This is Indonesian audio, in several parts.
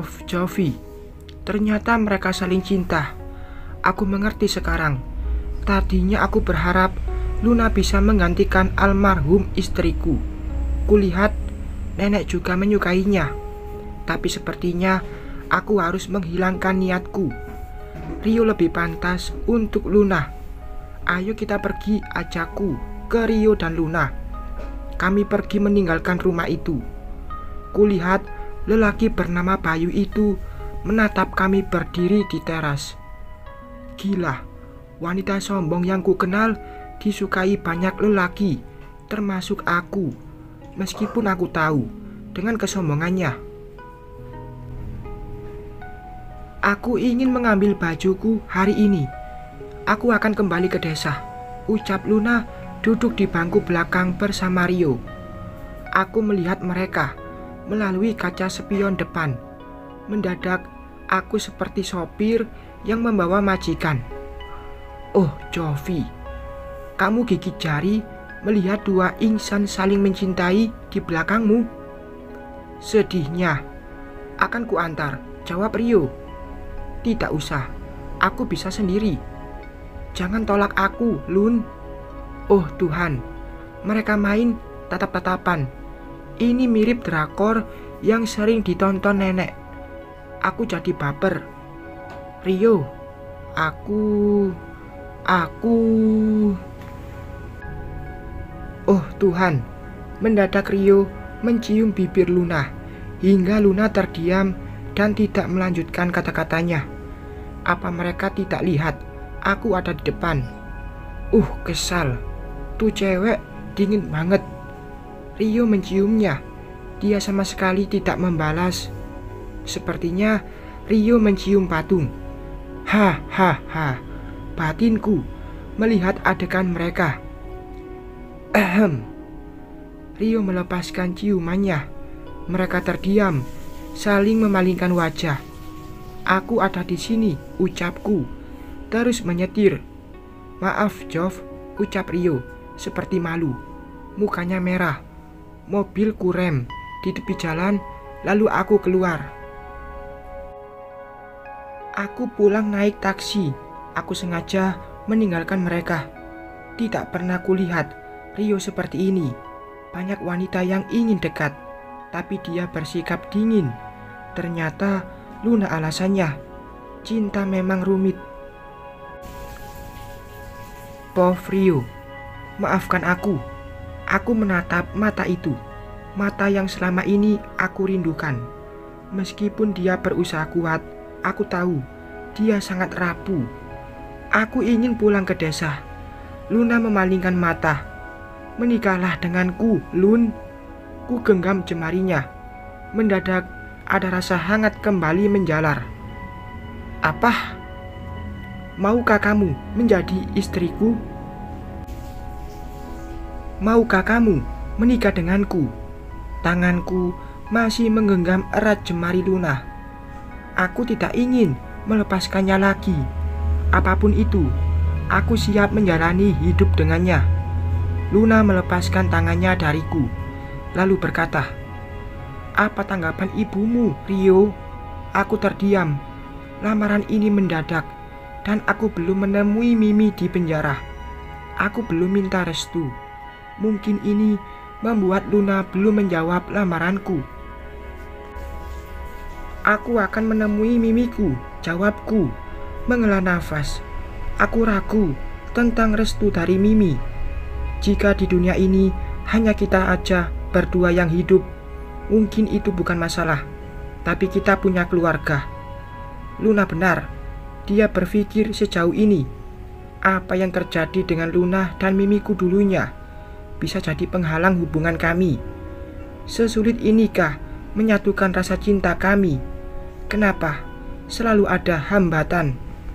Puff Jovi. Ternyata mereka saling cinta. Aku mengerti sekarang. Tadinya aku berharap Luna bisa menggantikan almarhum istriku. Kulihat nenek juga menyukainya. Tapi sepertinya aku harus menghilangkan niatku. Rio lebih pantas untuk Luna. Ayo kita pergi, ajakku, ke Rio dan Luna. Kami pergi meninggalkan rumah itu. Kulihat lelaki bernama Bayu itu menatap kami berdiri di teras. Gila, wanita sombong yang ku kenal disukai banyak lelaki, termasuk aku. Meskipun aku tahu dengan kesombongannya. Aku ingin mengambil bajuku hari ini. Aku akan kembali ke desa, ucap Luna duduk di bangku belakang bersama Rio. Aku melihat mereka melalui kaca spion depan. Mendadak aku seperti sopir yang membawa majikan. Oh Jovi, kamu gigit jari melihat dua insan saling mencintai di belakangmu? Sedihnya, akan kuantar, jawab Rio. Tidak usah, aku bisa sendiri. Jangan tolak aku, Lun. Oh Tuhan, mereka main tatap-tatapan. Ini mirip drakor yang sering ditonton nenek. Aku jadi baper. Rio, aku... Oh Tuhan, mendadak Rio mencium bibir Luna hingga Luna terdiam dan tidak melanjutkan kata-katanya. Apa mereka tidak lihat aku ada di depan? Kesal. Tuh cewek dingin banget. Rio menciumnya. Dia sama sekali tidak membalas. Sepertinya Rio mencium patung. Hahaha. Batinku melihat adegan mereka. Rio melepaskan ciumannya. Mereka terdiam, saling memalingkan wajah. Aku ada di sini, ucapku. Terus menyetir. Maaf, Jov, ucap Rio, seperti malu. Mukanya merah. Mobil kurem di tepi jalan, lalu aku keluar. Aku pulang naik taksi. Aku sengaja meninggalkan mereka. Tidak pernah kulihat Rio seperti ini. Banyak wanita yang ingin dekat, tapi dia bersikap dingin. Ternyata Luna alasannya. Cinta memang rumit. Puff Rio, maafkan aku. Aku menatap mata itu. Mata yang selama ini aku rindukan. Meskipun dia berusaha kuat, aku tahu dia sangat rapuh. Aku ingin pulang ke desa. Luna memalingkan mata. Menikahlah denganku, Lun. Ku genggam jemarinya. Mendadak ada rasa hangat kembali menjalar. Apa? Maukah kamu menjadi istriku? Maukah kamu menikah denganku? Tanganku masih menggenggam erat jemari Luna. Aku tidak ingin melepaskannya lagi. Apapun itu, aku siap menjalani hidup dengannya. Luna melepaskan tangannya dariku, lalu berkata, apa tanggapan ibumu, Rio? Aku terdiam. Lamaran ini mendadak, dan aku belum menemui Mimi di penjara. Aku belum minta restu. Mungkin ini membuat Luna belum menjawab lamaranku. Aku akan menemui Mimiku, jawabku, menghela nafas. Aku ragu tentang restu dari Mimi. Jika di dunia ini hanya kita aja berdua yang hidup, mungkin itu bukan masalah. Tapi kita punya keluarga. Luna benar, dia berpikir sejauh ini. Apa yang terjadi dengan Luna dan Mimiku dulunya bisa jadi penghalang hubungan kami. Sesulit inikah menyatukan rasa cinta kami? Kenapa selalu ada hambatan?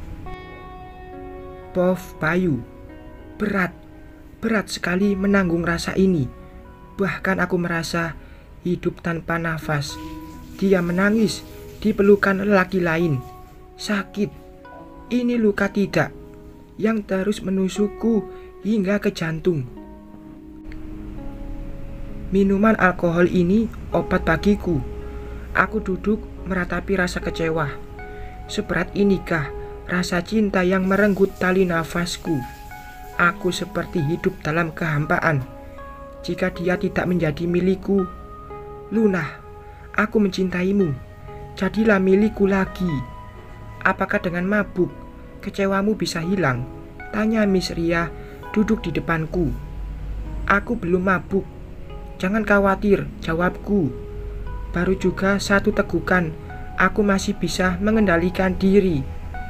Puff Bayu, berat sekali menanggung rasa ini. Bahkan aku merasa hidup tanpa nafas. Dia menangis di pelukan lelaki lain. Sakit, ini luka tidak, yang terus menusukku hingga ke jantung. Minuman alkohol ini obat bagiku. Aku duduk meratapi rasa kecewa. Seberat inikah rasa cinta yang merenggut tali nafasku? Aku seperti hidup dalam kehampaan jika dia tidak menjadi milikku. Luna, aku mencintaimu. Jadilah milikku lagi. Apakah dengan mabuk kecewamu bisa hilang? Tanya Miss Ria duduk di depanku. Aku belum mabuk. Jangan khawatir, jawabku. Baru juga satu tegukan, aku masih bisa mengendalikan diri.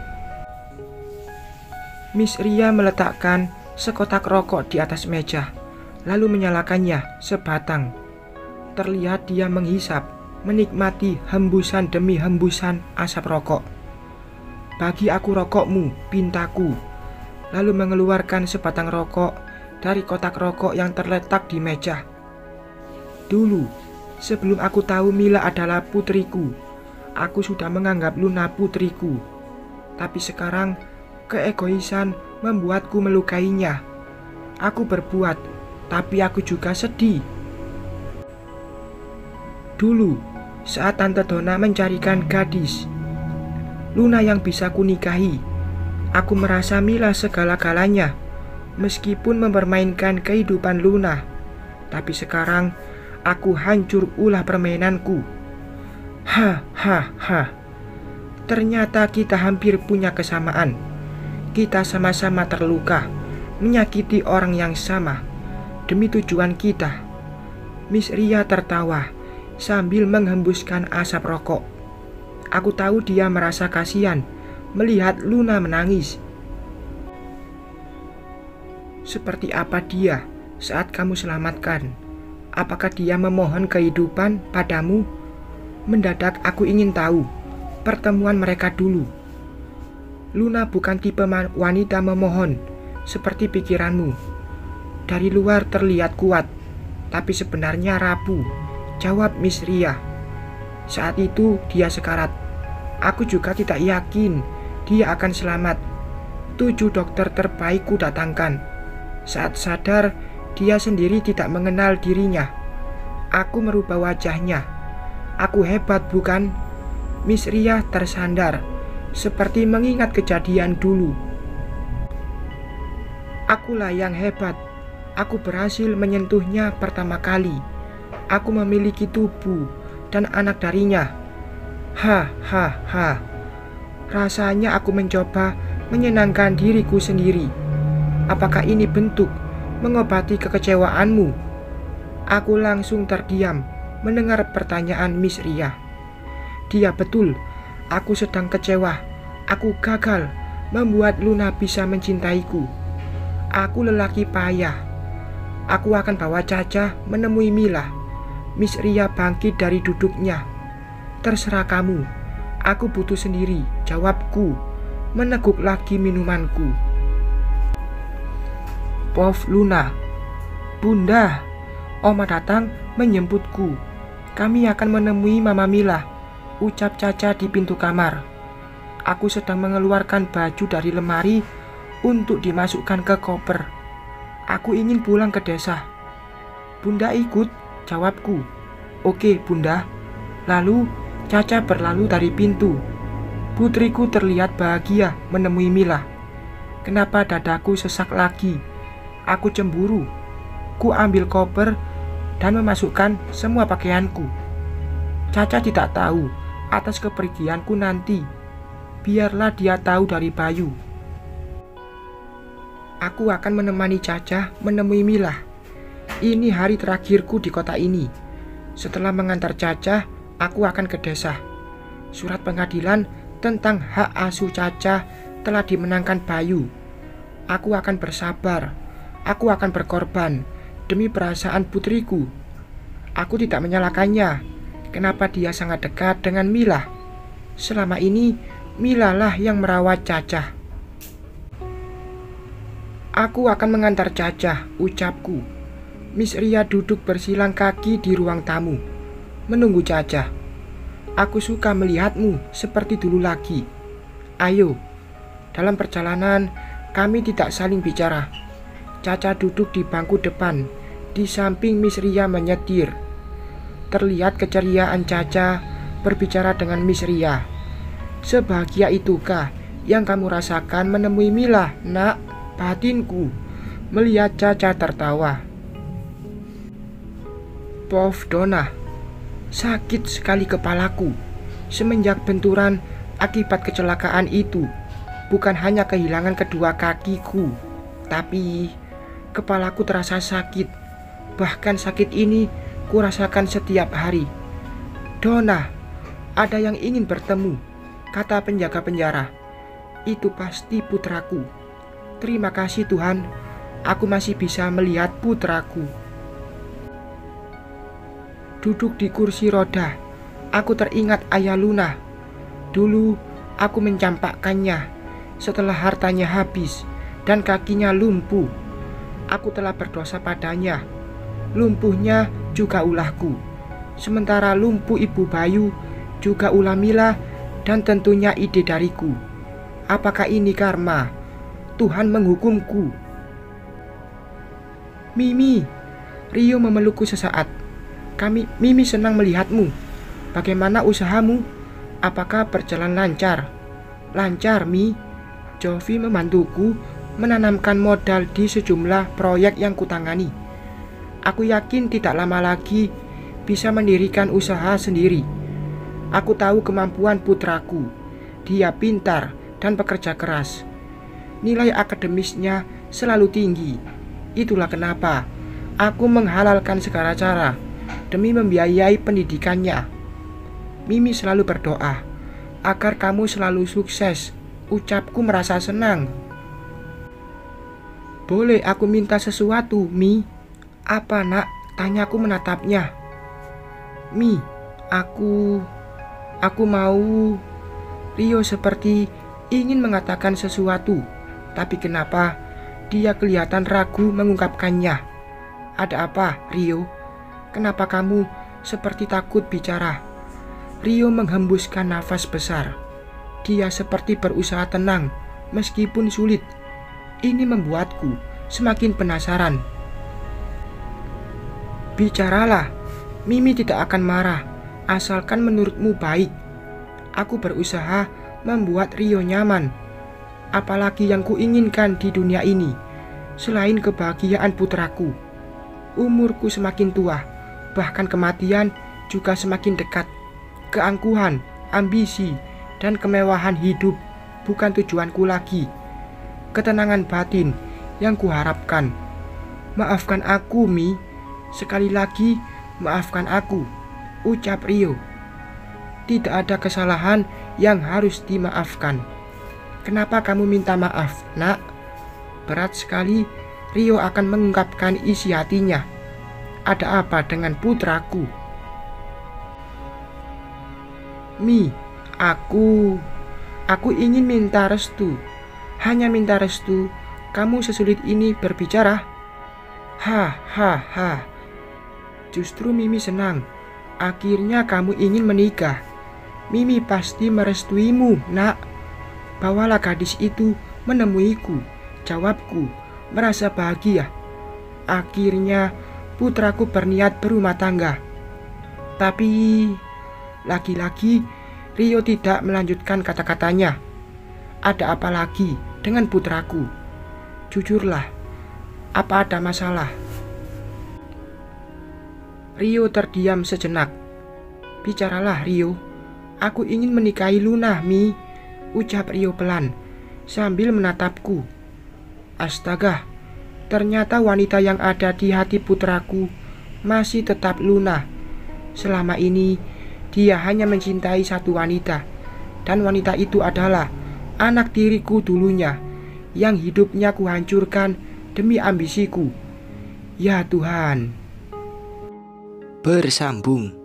Miss Ria meletakkan sekotak rokok di atas meja, lalu menyalakannya sebatang. Terlihat dia menghisap, menikmati hembusan demi hembusan asap rokok. Bagi aku rokokmu, pintaku. Lalu mengeluarkan sebatang rokok dari kotak rokok yang terletak di meja. Dulu, sebelum aku tahu Mila adalah putriku, aku sudah menganggap Luna putriku. Tapi sekarang, keegoisan membuatku melukainya. Aku berbuat, tapi aku juga sedih. Dulu, saat Tante Donna mencarikan gadis Luna yang bisa kunikahi, aku merasa Mila segala-galanya, meskipun mempermainkan kehidupan Luna. Tapi sekarang, aku hancur ulah permainanku. Ternyata kita hampir punya kesamaan. Kita sama-sama terluka, menyakiti orang yang sama, demi tujuan kita. Miss Ria tertawa sambil menghembuskan asap rokok. Aku tahu dia merasa kasihan melihat Luna menangis. Seperti apa dia saat kamu selamatkan? Apakah dia memohon kehidupan padamu? Mendadak aku ingin tahu pertemuan mereka dulu. Luna bukan tipe wanita memohon seperti pikiranmu. Dari luar terlihat kuat, tapi sebenarnya rapuh, jawab Miss Ria. Saat itu dia sekarat. Aku juga tidak yakin dia akan selamat. 7 dokter terbaik ku datangkan. Saat sadar, dia sendiri tidak mengenal dirinya. Aku merubah wajahnya. Aku hebat bukan? Miss Ria tersandar, seperti mengingat kejadian dulu. Akulah yang hebat. Aku berhasil menyentuhnya pertama kali. Aku memiliki tubuh dan anak darinya. Rasanya aku mencoba menyenangkan diriku sendiri. Apakah ini bentuk mengobati kekecewaanmu? Aku langsung terdiam mendengar pertanyaan Miss Ria. Dia betul, aku sedang kecewa. Aku gagal membuat Luna bisa mencintaiku. Aku lelaki payah. Aku akan bawa Caca menemui Mila. Miss Ria bangkit dari duduknya. Terserah kamu, aku butuh sendiri, jawabku, meneguk lagi minumanku. Pof Luna, Bunda, Oma datang menjemputku. Kami akan menemui Mama Mila, ucap Caca di pintu kamar. Aku sedang mengeluarkan baju dari lemari untuk dimasukkan ke koper. Aku ingin pulang ke desa. Bunda ikut, jawabku. Oke, Bunda. Lalu Caca berlalu dari pintu. Putriku terlihat bahagia menemui Mila. Kenapa dadaku sesak lagi? Aku cemburu. Ku ambil koper dan memasukkan semua pakaianku. Caca tidak tahu atas kepergianku nanti. Biarlah dia tahu dari Bayu. Aku akan menemani Caca menemui Mila. Ini hari terakhirku di kota ini. Setelah mengantar Caca, aku akan ke desa. Surat pengadilan tentang hak asuh Caca telah dimenangkan Bayu. Aku akan bersabar. Aku akan berkorban demi perasaan putriku. Aku tidak menyalahkannya. Kenapa dia sangat dekat dengan Mila? Selama ini Mila lah yang merawat Caca. Aku akan mengantar Caca, ucapku. Miss Ria duduk bersilang kaki di ruang tamu, menunggu Caca. Aku suka melihatmu seperti dulu lagi. Ayo. Dalam perjalanan kami tidak saling bicara. Caca duduk di bangku depan, di samping Miss Ria menyetir. Terlihat keceriaan Caca berbicara dengan Miss Ria. Sebahagia itukah yang kamu rasakan menemui Mila, nak? Batinku melihat Caca tertawa. Pof Donna, sakit sekali kepalaku semenjak benturan akibat kecelakaan itu. Bukan hanya kehilangan kedua kakiku, tapi kepalaku terasa sakit. Bahkan sakit ini kurasakan setiap hari. Donna, ada yang ingin bertemu, kata penjaga penjara. Itu pasti putraku. Terima kasih Tuhan, aku masih bisa melihat putraku. Duduk di kursi roda, aku teringat ayah Luna. Dulu aku mencampakkannya setelah hartanya habis dan kakinya lumpuh. Aku telah berdosa padanya. Lumpuhnya juga ulahku. Sementara lumpuh Ibu Bayu juga ulah Mila dan tentunya ide dariku. Apakah ini karma? Tuhan menghukumku. Mimi, Rio memelukku sesaat. Mimi senang melihatmu. Bagaimana usahamu? Apakah berjalan lancar? Lancar, Mi. Jovi membantuku menanamkan modal di sejumlah proyek yang kutangani. Aku yakin tidak lama lagi bisa mendirikan usaha sendiri. Aku tahu kemampuan putraku. Dia pintar dan pekerja keras. Nilai akademisnya selalu tinggi. Itulah kenapa aku menghalalkan segala cara demi membiayai pendidikannya. Mimi selalu berdoa agar kamu selalu sukses. Ucapku merasa senang. Boleh aku minta sesuatu, Mi? Apa, nak? Tanyaku menatapnya. Mi, aku mau. Rio seperti ingin mengatakan sesuatu, tapi kenapa dia kelihatan ragu mengungkapkannya. Ada apa, Rio? Kenapa kamu seperti takut bicara? Rio menghembuskan nafas besar. Dia seperti berusaha tenang, meskipun sulit. Ini membuatku semakin penasaran. Bicaralah, Mimi tidak akan marah, asalkan menurutmu baik. Aku berusaha membuat Rio nyaman. Apalagi yang kuinginkan di dunia ini, selain kebahagiaan putraku. Umurku semakin tua, bahkan kematian juga semakin dekat. Keangkuhan, ambisi, dan kemewahan hidup bukan tujuanku lagi. Ketenangan batin yang kuharapkan. Maafkan aku, Mi. Sekali lagi, maafkan aku, ucap Rio. Tidak ada kesalahan yang harus dimaafkan. Kenapa kamu minta maaf, nak? Berat sekali Rio akan mengungkapkan isi hatinya. Ada apa dengan putraku? Mi, aku ingin minta restu. Hanya minta restu. Kamu sesulit ini berbicara? Ha. Justru Mimi senang. Akhirnya kamu ingin menikah. Mimi pasti merestuimu, nak. Bawalah gadis itu menemuiku. Jawabku, merasa bahagia. Akhirnya putraku berniat berumah tangga. Tapi lagi-lagi Rio tidak melanjutkan kata-katanya. Ada apa lagi dengan putraku? Jujurlah, apa ada masalah? Rio terdiam sejenak. Bicaralah, Rio. Aku ingin menikahi Luna, Mi, ucap Rio pelan sambil menatapku. Astaga, ternyata wanita yang ada di hati putraku masih tetap Luna. Selama ini dia hanya mencintai satu wanita, dan wanita itu adalah anak tiriku dulunya, yang hidupnya kuhancurkan demi ambisiku. Ya Tuhan. Bersambung.